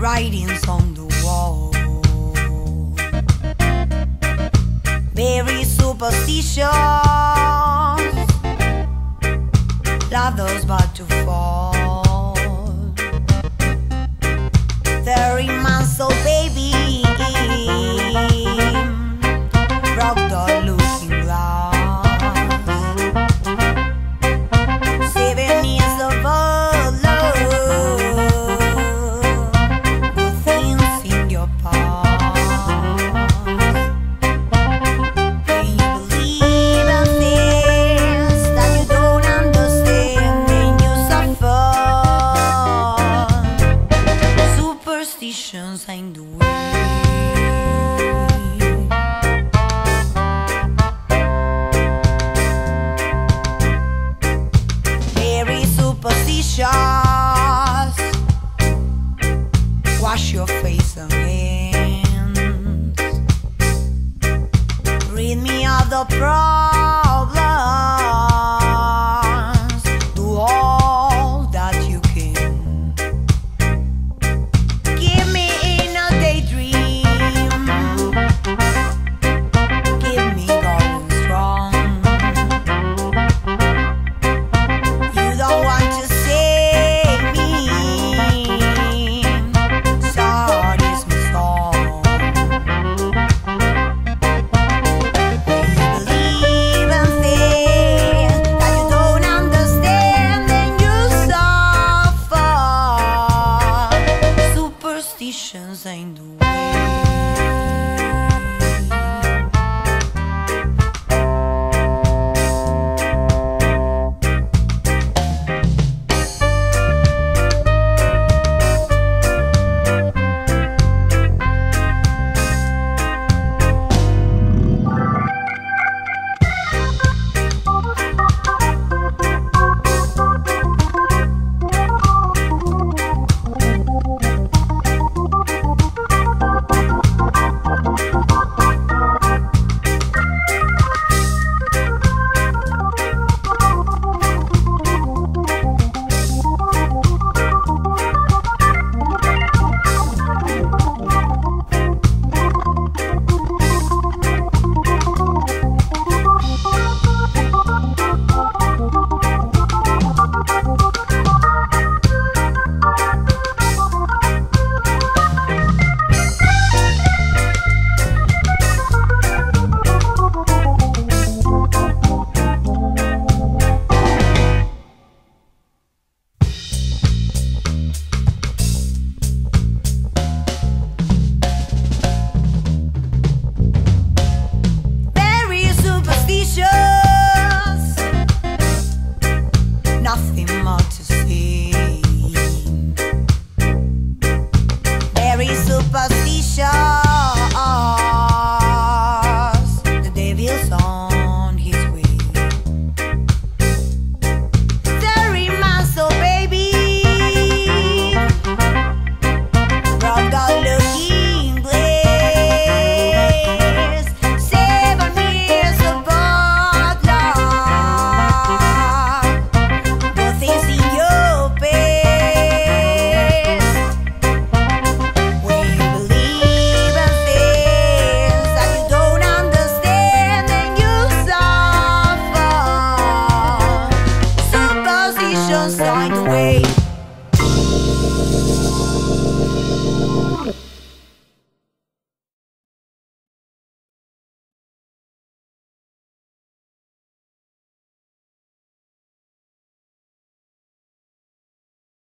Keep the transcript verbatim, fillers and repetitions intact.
writings on the wall, very superstitious, ladders about to fall. Thirty months old baby broke the looking glass. Seven years of old love, good things in your past. Can you believe in things that you don't understand and you suffer? Superstitions ain't the way. Wash your face and hands. Read me out the problems. Do all that you can. Give me in a daydream. Keep me going strong. You don't want to save me. Start is my song. You believe in things that you don't understand and you suffer. Superstitions ain't the way.